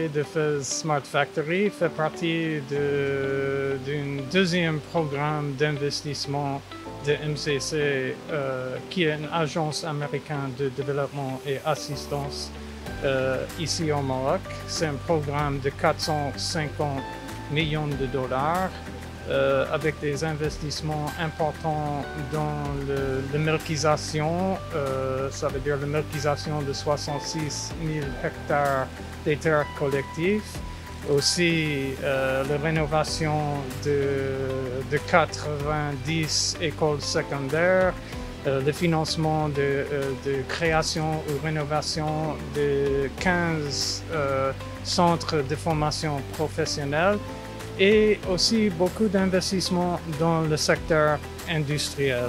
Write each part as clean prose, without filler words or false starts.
de Fez Smart Factory fait partie d'un deuxième programme d'investissement de MCC, qui est une agence américaine de développement et assistance ici au Maroc. C'est un programme de 450 millions de dollars avec des investissements importants dans la milquisation, ça veut dire la milquisation de 66 000 hectares des terres collectives, aussi la rénovation de 90 écoles secondaires, le financement de création ou rénovation de 15 centres de formation professionnelle et aussi beaucoup d'investissements dans le secteur industriel.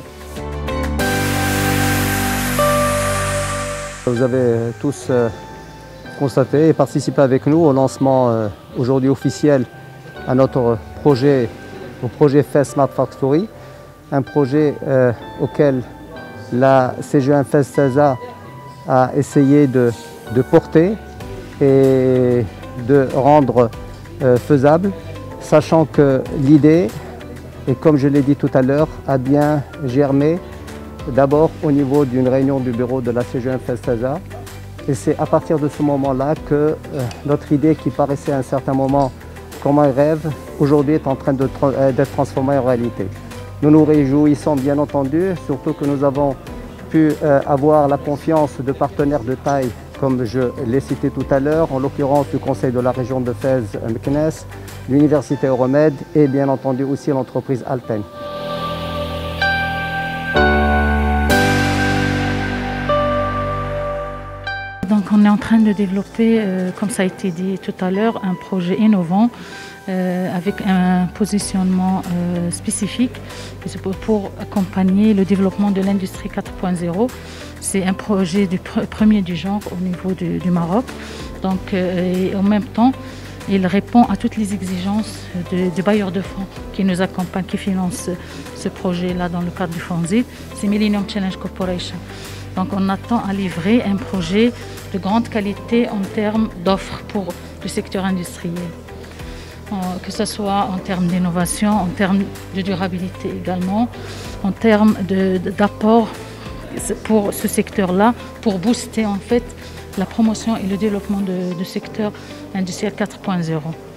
Vous avez tous constaté et participé avec nous au lancement aujourd'hui officiel à notre projet, au projet Fez Smart Factory, un projet auquel la CGN Fez CESA a essayé de porter et de rendre faisable, sachant que l'idée, et comme je l'ai dit tout à l'heure, a bien germé d'abord au niveau d'une réunion du bureau de la CGN Fez CESA. Et c'est à partir de ce moment-là que notre idée, qui paraissait à un certain moment comme un rêve, aujourd'hui est en train d'être transformée en réalité. Nous nous réjouissons bien entendu, surtout que nous avons pu avoir la confiance de partenaires de taille, comme je l'ai cité tout à l'heure, en l'occurrence du Conseil de la région de Fez Meknès, l'Université Euromède et bien entendu aussi l'entreprise Alten. Donc on est en train de développer, comme ça a été dit tout à l'heure, un projet innovant avec un positionnement spécifique pour accompagner le développement de l'industrie 4.0. C'est un projet premier du genre au niveau du Maroc. Donc, et en même temps, il répond à toutes les exigences du bailleur de fonds qui nous accompagne, qui finance ce projet-là dans le cadre du FONSID. C'est Millennium Challenge Corporation. Donc on attend à livrer un projet de grande qualité en termes d'offres pour le secteur industriel. Que ce soit en termes d'innovation, en termes de durabilité également, en termes d'apport pour ce secteur-là, pour booster en fait la promotion et le développement du secteur industriel 4.0.